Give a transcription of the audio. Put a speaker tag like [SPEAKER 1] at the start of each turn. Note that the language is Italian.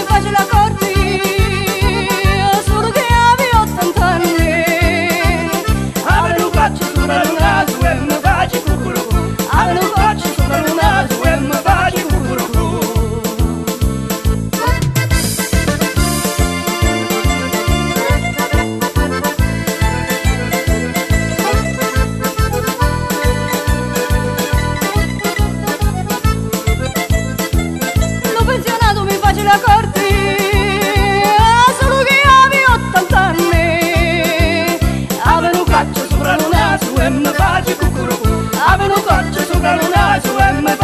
[SPEAKER 1] face la corti, solo che avevo 80 anni. Avevo faccio sopra il naso e mi faccio cucurucu. Avevo faccio sopra il naso e mi faccio cucurucu. L'ho pensionato mi face la corti, solo che avevo 80 anni. Avevo faccio sopra il naso e mi faccio cucurucu. Avevo faccio sopra il naso e mi